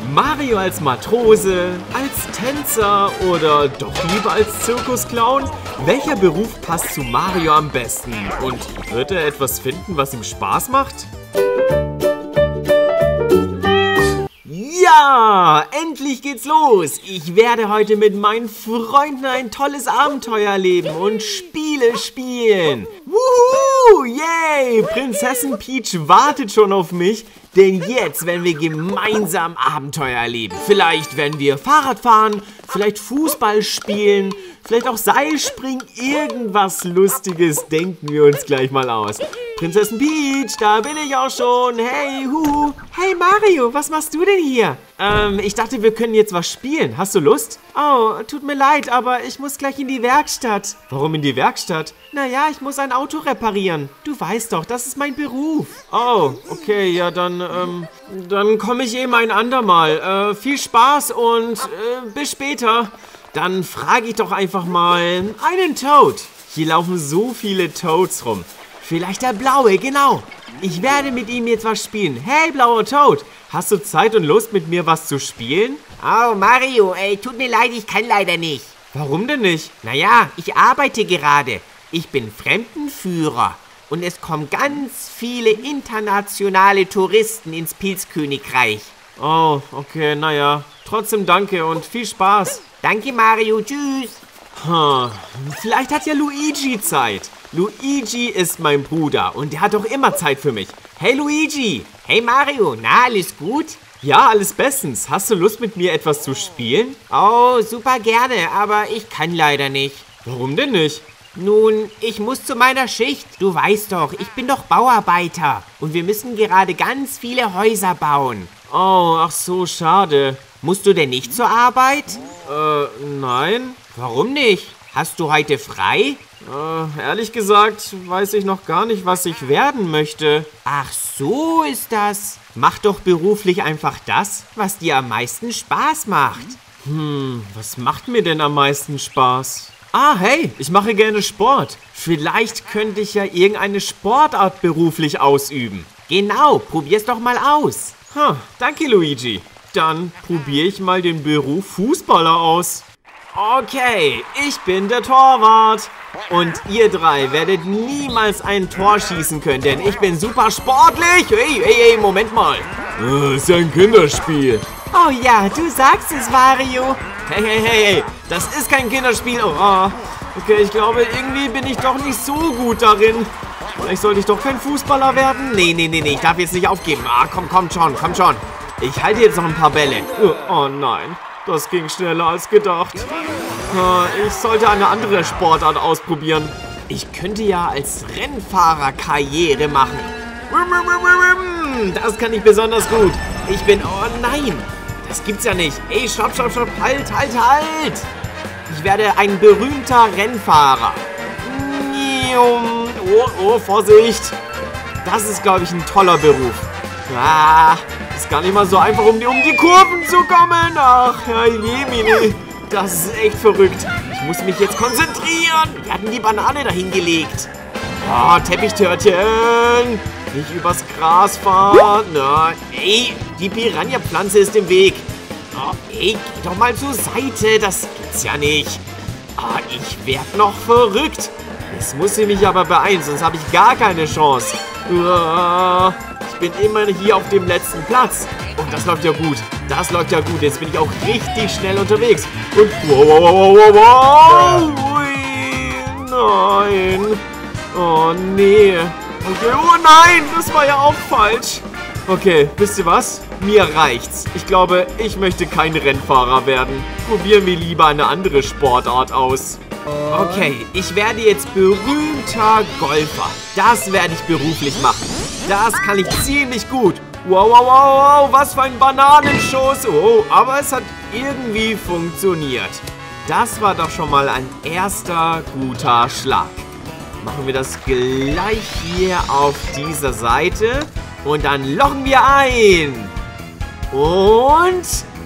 Mario als Matrose, als Tänzer oder doch lieber als Zirkusclown? Welcher Beruf passt zu Mario am besten? Und wird er etwas finden, was ihm Spaß macht? Ja, endlich geht's los. Ich werde heute mit meinen Freunden ein tolles Abenteuer erleben und Spiele spielen. Wuhu, yay! Prinzessin Peach wartet schon auf mich, denn jetzt werden wir gemeinsam Abenteuer erleben. Vielleicht werden wir Fahrrad fahren, vielleicht Fußball spielen, vielleicht auch Seilspringen. Irgendwas Lustiges denken wir uns gleich mal aus. Prinzessin Peach, da bin ich auch schon. Hey, huhu. Hey Mario, was machst du denn hier? Ich dachte, wir können jetzt was spielen. Hast du Lust? Oh, tut mir leid, aber ich muss gleich in die Werkstatt. Warum in die Werkstatt? Naja, ich muss ein Auto reparieren. Du weißt doch, das ist mein Beruf. Oh, okay, ja, dann komme ich eben ein andermal. Viel Spaß und bis später. Dann frage ich doch einfach mal einen Toad. Hier laufen so viele Toads rum. Vielleicht der blaue, genau. Ich werde mit ihm jetzt was spielen. Hey, blauer Toad, hast du Zeit und Lust, mit mir was zu spielen? Oh, Mario, tut mir leid, ich kann leider nicht. Warum denn nicht? Naja, ich arbeite gerade. Ich bin Fremdenführer. Und es kommen ganz viele internationale Touristen ins Pilzkönigreich. Oh, okay, naja. Trotzdem danke und viel Spaß. Danke, Mario. Tschüss. Vielleicht hat ja Luigi Zeit. Luigi ist mein Bruder und der hat doch immer Zeit für mich. Hey Luigi! Hey Mario, na, alles gut? Ja, alles bestens. Hast du Lust, mit mir etwas zu spielen? Oh, super gerne, aber ich kann leider nicht. Warum denn nicht? Nun, ich muss zu meiner Schicht. Du weißt doch, ich bin doch Bauarbeiter. Und wir müssen gerade ganz viele Häuser bauen. Oh, ach so, schade. Musst du denn nicht zur Arbeit? Nein. Warum nicht? Hast du heute frei? Ehrlich gesagt, weiß ich noch gar nicht, was ich werden möchte. Ach, so ist das. Mach doch beruflich einfach das, was dir am meisten Spaß macht. Was macht mir denn am meisten Spaß? Ah, hey, ich mache gerne Sport. Vielleicht könnte ich ja irgendeine Sportart beruflich ausüben. Genau, probier's doch mal aus. Danke, Luigi. Dann probiere ich mal den Beruf Fußballer aus. Okay, ich bin der Torwart. Und ihr drei werdet niemals ein Tor schießen können, denn ich bin super sportlich. Hey, Moment mal. Ist ja ein Kinderspiel. Oh ja, du sagst es, Mario. Hey, das ist kein Kinderspiel. Oh, okay, ich glaube, irgendwie bin ich doch nicht so gut darin. Vielleicht sollte ich doch kein Fußballer werden. Nee, ich darf jetzt nicht aufgeben. Komm schon. Ich halte jetzt noch ein paar Bälle. Oh nein. Das ging schneller als gedacht. Ich sollte eine andere Sportart ausprobieren. Ich könnte ja als Rennfahrer Karriere machen. Das kann ich besonders gut. Ich bin... Oh nein, das gibt's ja nicht. Ey, stopp. Halt. Ich werde ein berühmter Rennfahrer. Oh, Vorsicht. Das ist, glaube ich, ein toller Beruf. Ist gar nicht mal so einfach, um die Kurven zu kommen. Ach, Jemine, das ist echt verrückt. Ich muss mich jetzt konzentrieren. Wir hatten die Banane dahin gelegt. Oh, Teppichtörtchen. Nicht übers Gras fahren. Die Piranha-Pflanze ist im Weg. Oh, geh doch mal zur Seite. Das gibt's ja nicht. Ich werd noch verrückt. Jetzt muss ich mich aber beeilen, sonst habe ich gar keine Chance. Ich bin immer hier auf dem letzten Platz. Und das läuft ja gut. Jetzt bin ich auch richtig schnell unterwegs. Und wow. Ui, nein. Oh, nee. Okay. Oh nein, das war ja auch falsch. Okay, wisst ihr was? Mir reicht's. Ich glaube, ich möchte kein Rennfahrer werden. Probieren wir lieber eine andere Sportart aus. Okay, ich werde jetzt berühmter Golfer. Das werde ich beruflich machen. Das kann ich ziemlich gut. Wow, was für ein Bananenschuss. Oh, aber es hat irgendwie funktioniert. Das war doch schon mal ein erster guter Schlag. Machen wir das gleich hier auf dieser Seite. Und dann lochen wir ein. Und...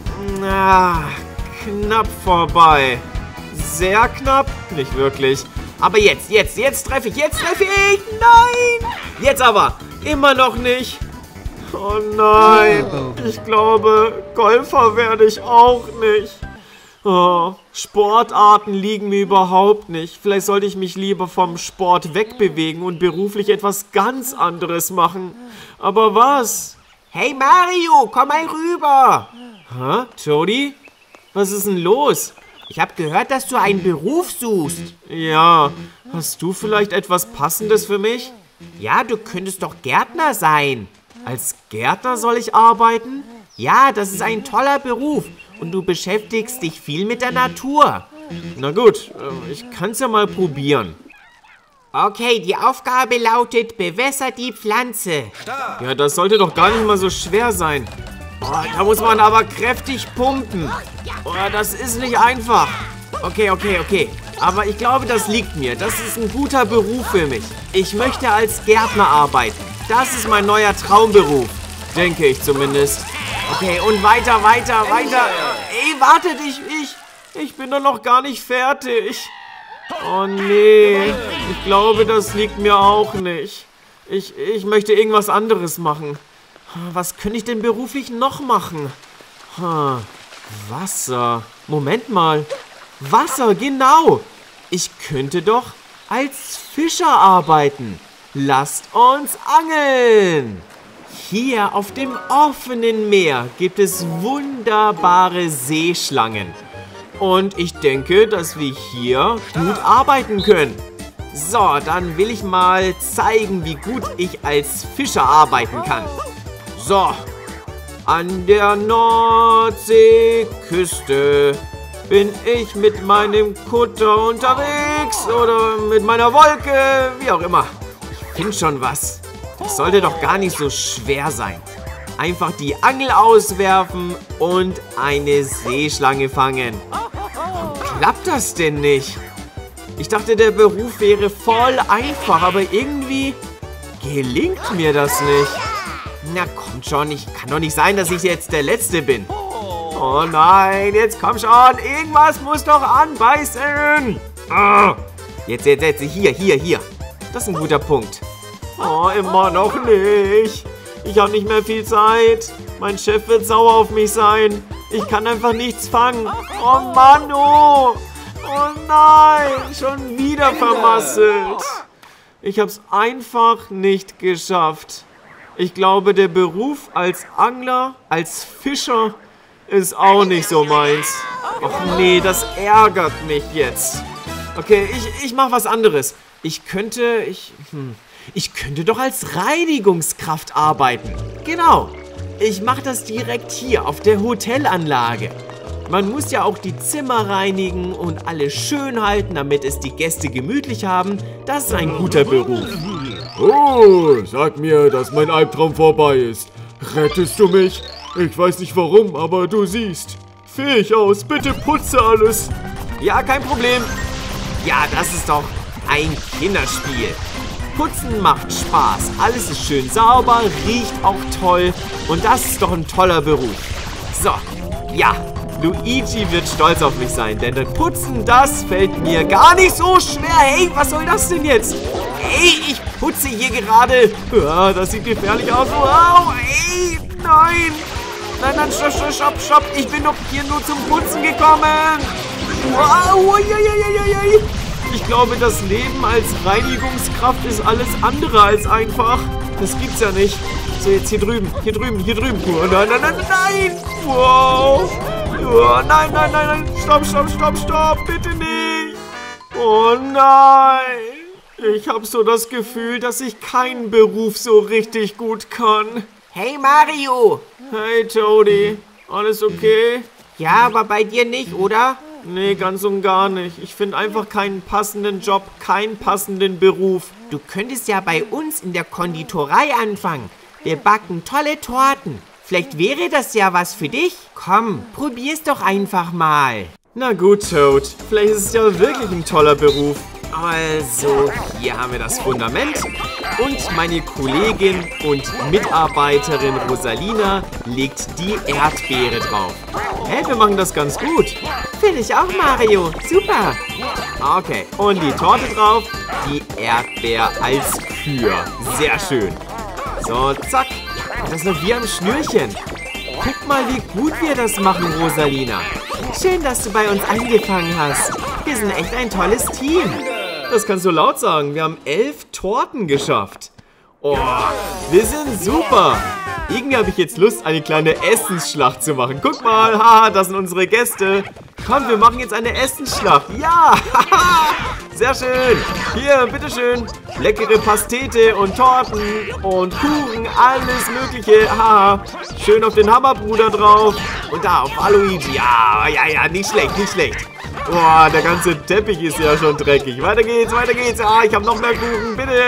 knapp vorbei. Sehr knapp. Nicht wirklich. Aber jetzt treffe ich. Nein! Jetzt aber. Immer noch nicht. Oh nein, ich glaube, Golfer werde ich auch nicht. Oh, Sportarten liegen mir überhaupt nicht. Vielleicht sollte ich mich lieber vom Sport wegbewegen und beruflich etwas ganz anderes machen. Aber was? Hey Mario, komm mal rüber. Hä, Jody? Was ist denn los? Ich habe gehört, dass du einen Beruf suchst. Ja, hast du vielleicht etwas Passendes für mich? Ja, du könntest doch Gärtner sein. Als Gärtner soll ich arbeiten? Ja, das ist ein toller Beruf und du beschäftigst dich viel mit der Natur. Na gut, ich kann's ja mal probieren. Okay, die Aufgabe lautet, bewässer die Pflanze. Ja, das sollte doch gar nicht mal so schwer sein. Oh, da muss man aber kräftig pumpen. Oh, das ist nicht einfach. Okay. Aber ich glaube, das liegt mir. Das ist ein guter Beruf für mich. Ich möchte als Gärtner arbeiten. Das ist mein neuer Traumberuf. Denke ich zumindest. Okay, und weiter. Ey, wartet, ich bin doch noch gar nicht fertig. Oh nee, ich glaube, das liegt mir auch nicht. Ich möchte irgendwas anderes machen. Was könnte ich denn beruflich noch machen? Wasser. Moment mal. Wasser, genau. Ich könnte doch als Fischer arbeiten. Lasst uns angeln. Hier auf dem offenen Meer gibt es wunderbare Seeschlangen. Und ich denke, dass wir hier gut arbeiten können. So, dann will ich mal zeigen, wie gut ich als Fischer arbeiten kann. So, an der Nordseeküste bin ich mit meinem Kutter unterwegs oder mit meiner Wolke, wie auch immer. Ich finde schon was. Das sollte doch gar nicht so schwer sein. Einfach die Angel auswerfen und eine Seeschlange fangen. Warum klappt das denn nicht? Ich dachte, der Beruf wäre voll einfach, aber irgendwie gelingt mir das nicht. Na kommt schon, kann doch nicht sein, dass ich jetzt der Letzte bin. Oh nein, jetzt komm schon, irgendwas muss doch anbeißen. Jetzt, hier. Das ist ein guter Punkt. Oh, immer noch nicht. Ich habe nicht mehr viel Zeit. Mein Chef wird sauer auf mich sein. Ich kann einfach nichts fangen. Oh Mann, oh. Oh nein, schon wieder vermasselt. Ich habe es einfach nicht geschafft. Ich glaube, der Beruf als Angler, als Fischer ist auch nicht so meins. Ach nee, das ärgert mich jetzt. Okay, ich mache was anderes. Ich könnte doch als Reinigungskraft arbeiten. Genau. Ich mache das direkt hier auf der Hotelanlage. Man muss ja auch die Zimmer reinigen und alles schön halten, damit es die Gäste gemütlich haben. Das ist ein guter Beruf. Oh, sag mir, dass mein Albtraum vorbei ist. Rettest du mich? Ich weiß nicht warum, aber du siehst fähig aus. Bitte putze alles. Ja, kein Problem. Ja, das ist doch ein Kinderspiel. Putzen macht Spaß. Alles ist schön sauber, riecht auch toll. Und das ist doch ein toller Beruf. So, ja. Luigi wird stolz auf mich sein, denn das Putzen, das fällt mir gar nicht so schwer. Hey, was soll das denn jetzt? Hey, ich putze hier gerade. Ja, das sieht gefährlich aus. Wow, ey, nein. Nein, stopp. Ich bin doch hier nur zum Putzen gekommen. Wow, ich glaube, das Leben als Reinigungskraft ist alles andere als einfach. Das gibt's ja nicht. So, jetzt hier drüben. Oh, nein. Wow. Oh, nein. Stopp. Bitte nicht. Oh nein. Ich habe so das Gefühl, dass ich keinen Beruf so richtig gut kann. Hey Mario. Hey Jody. Alles okay? Ja, aber bei dir nicht, oder? Nee, ganz und gar nicht. Ich finde einfach keinen passenden Job, keinen passenden Beruf. Du könntest ja bei uns in der Konditorei anfangen. Wir backen tolle Torten. Vielleicht wäre das ja was für dich. Komm, probier's doch einfach mal. Na gut, Toad. Vielleicht ist es ja wirklich ein toller Beruf. Also, hier haben wir das Fundament. Und meine Kollegin und Mitarbeiterin Rosalina legt die Erdbeere drauf. Hey, wir machen das ganz gut. Finde ich auch, Mario. Super. Okay, und die Torte drauf. Die Erdbeer als Kür. Sehr schön. So, zack. das läuft wie am Schnürchen. Guck mal, wie gut wir das machen, Rosalina. Schön, dass du bei uns angefangen hast. Wir sind echt ein tolles Team. Das kannst du laut sagen. Wir haben 11 Torten geschafft. Oh, wir sind super. Irgendwie habe ich jetzt Lust, eine kleine Essensschlacht zu machen. Guck mal, haha, das sind unsere Gäste. Komm, wir machen jetzt eine Essensschlacht. Ja, haha, sehr schön. Hier, bitteschön. Leckere Pastete und Torten und Kuchen, alles mögliche. Haha, schön auf den Hammerbruder drauf. Und da auf Waluigi. Ja, nicht schlecht, nicht schlecht. Boah, der ganze Teppich ist ja schon dreckig. Weiter geht's, weiter geht's. Ah, ich habe noch mehr Kuchen, bitte.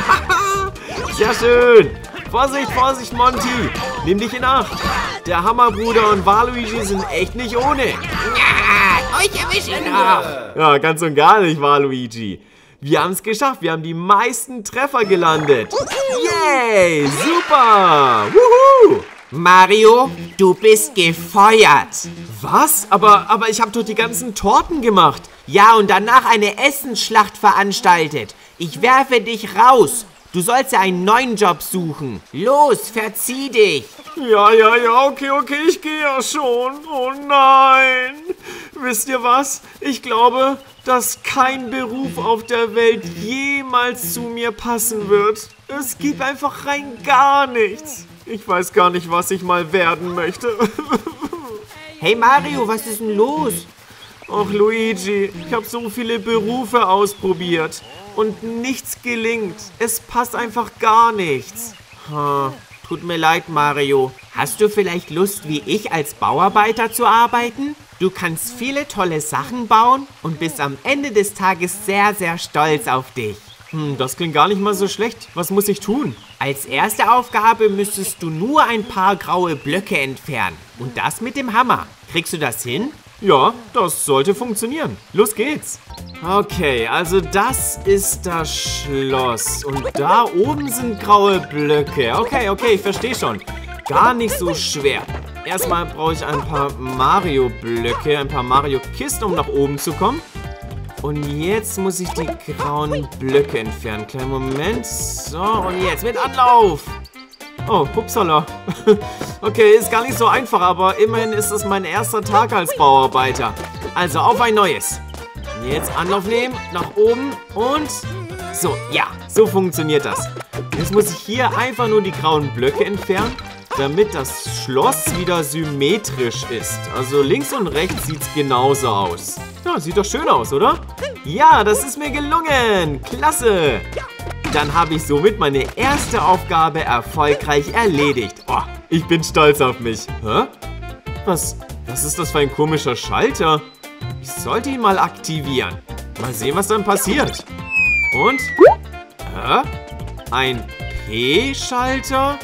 Sehr schön. Vorsicht, Vorsicht, Monty. Nimm dich in Acht. Der Hammerbruder und Waluigi sind echt nicht ohne. Ja, euch erwische ich noch. Ja, ganz und gar nicht, Waluigi. Wir haben es geschafft. Wir haben die meisten Treffer gelandet. Yay, super. Wuhu. Mario, du bist gefeuert. Was? Aber ich habe doch die ganzen Torten gemacht. Ja, und danach eine Essensschlacht veranstaltet. Ich werfe dich raus. Du sollst ja einen neuen Job suchen. Los, verzieh dich. Ja, okay, ich gehe ja schon. Oh nein. Wisst ihr was? Ich glaube, dass kein Beruf auf der Welt jemals zu mir passen wird. Es gibt einfach rein gar nichts. Ich weiß gar nicht, was ich mal werden möchte. Hey Mario, was ist denn los? Ach Luigi, ich habe so viele Berufe ausprobiert und nichts gelingt. Es passt einfach gar nichts. Tut mir leid, Mario. Hast du vielleicht Lust, wie ich als Bauarbeiter zu arbeiten? Du kannst viele tolle Sachen bauen und bist am Ende des Tages sehr, sehr stolz auf dich. Das klingt gar nicht mal so schlecht. Was muss ich tun? Als erste Aufgabe müsstest du nur ein paar graue Blöcke entfernen. Und das mit dem Hammer. Kriegst du das hin? Ja, das sollte funktionieren. Los geht's. Okay, also das ist das Schloss. Und da oben sind graue Blöcke. Okay, ich verstehe schon. Gar nicht so schwer. Erstmal brauche ich ein paar Mario-Blöcke, ein paar Mario-Kisten, um nach oben zu kommen. Und jetzt muss ich die grauen Blöcke entfernen. Kleinen Moment. So, und jetzt mit Anlauf. Oh, upsala. Okay, ist gar nicht so einfach, aber immerhin ist es mein erster Tag als Bauarbeiter. Also auf ein neues. Jetzt Anlauf nehmen, nach oben und so, ja, so funktioniert das. Jetzt muss ich hier einfach nur die grauen Blöcke entfernen, damit das Schloss wieder symmetrisch ist. Also links und rechts sieht es genauso aus. Ja, sieht doch schön aus, oder? Ja, das ist mir gelungen. Klasse. Dann habe ich somit meine erste Aufgabe erfolgreich erledigt. Oh, ich bin stolz auf mich. Hä? Was ist das für ein komischer Schalter? Ich sollte ihn mal aktivieren. Mal sehen, was dann passiert. Und? Hä? Ein P-Schalter?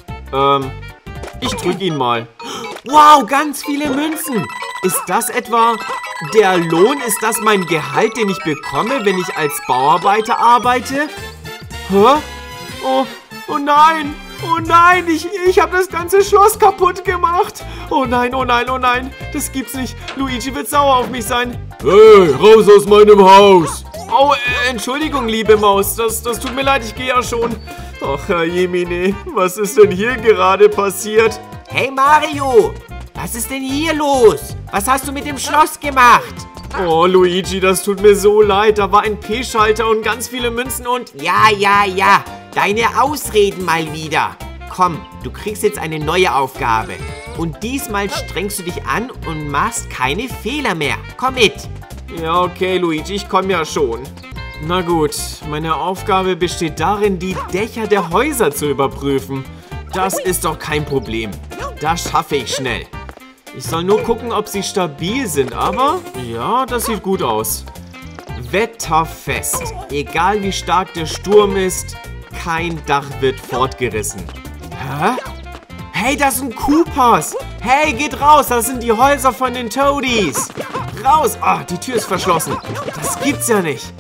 Ich drücke ihn mal. Wow, ganz viele Münzen. Ist das etwa der Lohn? Ist das mein Gehalt, den ich bekomme, wenn ich als Bauarbeiter arbeite? Hä? Oh nein! Oh nein! Ich habe das ganze Schloss kaputt gemacht! Oh nein! Das gibt's nicht! Luigi wird sauer auf mich sein! Hey, raus aus meinem Haus! Oh, Entschuldigung, liebe Maus. Das tut mir leid, ich gehe ja schon. Ach, Herr Jemine, was ist denn hier gerade passiert? Hey Mario, was ist denn hier los? Was hast du mit dem Schloss gemacht? Oh, Luigi, das tut mir so leid. Da war ein P-Schalter und ganz viele Münzen und... Ja. Deine Ausreden mal wieder. Komm, du kriegst jetzt eine neue Aufgabe. Und diesmal strengst du dich an und machst keine Fehler mehr. Komm mit. Ja, okay, Luigi, ich komme ja schon. Na gut, meine Aufgabe besteht darin, die Dächer der Häuser zu überprüfen. Das ist doch kein Problem. Das schaffe ich schnell. Ich soll nur gucken, ob sie stabil sind, aber ja, das sieht gut aus. Wetterfest. Egal wie stark der Sturm ist, kein Dach wird fortgerissen. Hä? Hey, das sind Koopas. Hey, geht raus, das sind die Häuser von den Toadies. Raus. Ah, die Tür ist verschlossen. Das gibt's ja nicht.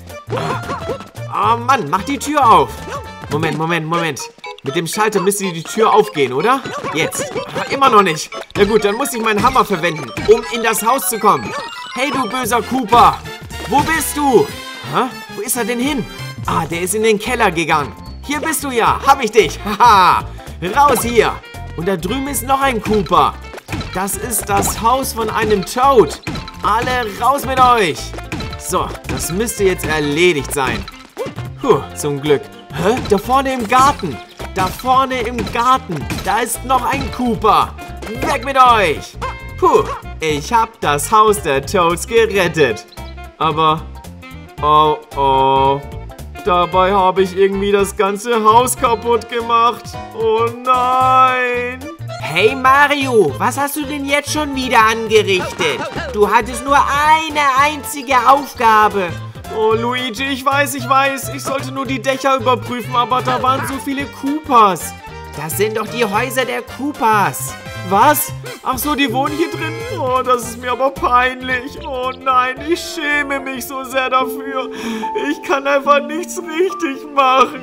Ah, Mann, mach die Tür auf. Moment. Mit dem Schalter müsste die Tür aufgehen, oder? Jetzt. Immer noch nicht. Na gut, dann muss ich meinen Hammer verwenden, um in das Haus zu kommen. Hey, du böser Koopa. Wo bist du? Hä? Wo ist er denn hin? Ah, der ist in den Keller gegangen. Hier bist du ja. Hab ich dich. Haha. Raus hier! Und da drüben ist noch ein Koopa. Das ist das Haus von einem Toad. Alle raus mit euch! So, das müsste jetzt erledigt sein. Puh, zum Glück. Hä? Da vorne im Garten. Da vorne im Garten. Da ist noch ein Koopa. Weg mit euch! Puh, ich hab das Haus der Toads gerettet. Aber, oh oh, dabei habe ich irgendwie das ganze Haus kaputt gemacht. Oh nein! Hey Mario, was hast du denn jetzt schon wieder angerichtet? Du hattest nur eine einzige Aufgabe. Oh Luigi, ich weiß, ich sollte nur die Dächer überprüfen, aber da waren so viele Koopas. Das sind doch die Häuser der Koopas. Was? Ach so, die wohnen hier drin? Oh, das ist mir aber peinlich. Oh nein, ich schäme mich so sehr dafür. Ich kann einfach nichts richtig machen.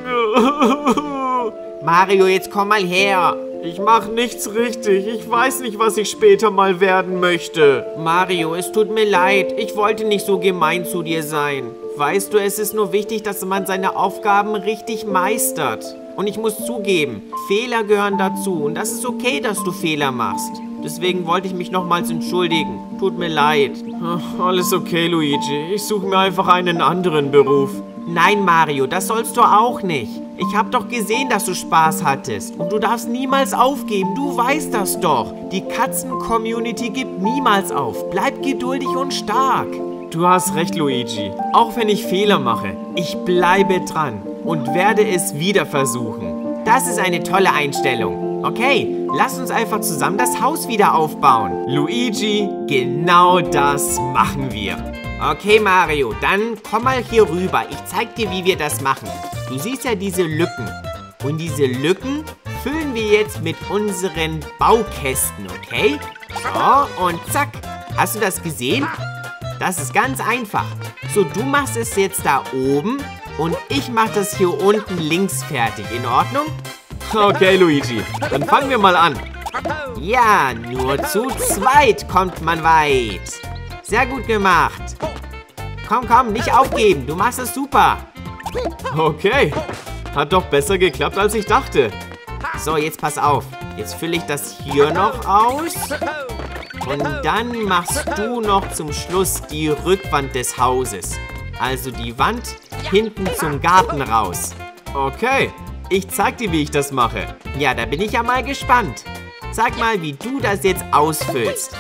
Mario, jetzt komm mal her. Ich mache nichts richtig. Ich weiß nicht, was ich später mal werden möchte. Mario, es tut mir leid. Ich wollte nicht so gemein zu dir sein. Weißt du, es ist nur wichtig, dass man seine Aufgaben richtig meistert. Und ich muss zugeben, Fehler gehören dazu. Und das ist okay, dass du Fehler machst. Deswegen wollte ich mich nochmals entschuldigen. Tut mir leid. Ach, alles okay, Luigi. Ich suche mir einfach einen anderen Beruf. Nein, Mario, das sollst du auch nicht. Ich habe doch gesehen, dass du Spaß hattest. Und du darfst niemals aufgeben. Du weißt das doch. Die Katzen-Community gibt niemals auf. Bleib geduldig und stark. Du hast recht, Luigi. Auch wenn ich Fehler mache, ich bleibe dran und werde es wieder versuchen. Das ist eine tolle Einstellung. Okay, lass uns einfach zusammen das Haus wieder aufbauen. Luigi, genau das machen wir. Okay, Mario, dann komm mal hier rüber. Ich zeig dir, wie wir das machen. Du siehst ja diese Lücken. Und diese Lücken füllen wir jetzt mit unseren Baukästen, okay? So, und zack. Hast du das gesehen? Das ist ganz einfach. So, du machst es jetzt da oben und ich mache das hier unten links fertig. In Ordnung? Okay, Luigi. Dann fangen wir mal an. Ja, nur zu zweit kommt man weit. Sehr gut gemacht. Komm, komm, nicht aufgeben. Du machst es super. Okay. Hat doch besser geklappt, als ich dachte. So, jetzt pass auf. Jetzt fülle ich das hier noch aus. Und dann machst du noch zum Schluss die Rückwand des Hauses. Also die Wand hinten zum Garten raus. Okay. Ich zeig dir, wie ich das mache. Ja, da bin ich ja mal gespannt. Sag mal, wie du das jetzt ausfüllst.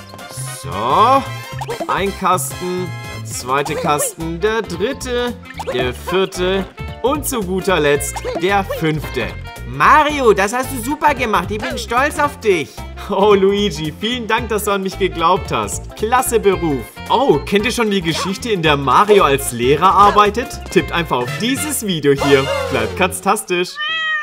So. Ein Kasten, der zweite Kasten, der dritte, der vierte und zu guter Letzt der fünfte. Mario, das hast du super gemacht. Ich bin stolz auf dich. Oh, Luigi, vielen Dank, dass du an mich geglaubt hast. Klasse Beruf. Oh, kennt ihr schon die Geschichte, in der Mario als Lehrer arbeitet? Tippt einfach auf dieses Video hier. Bleibt katztastisch.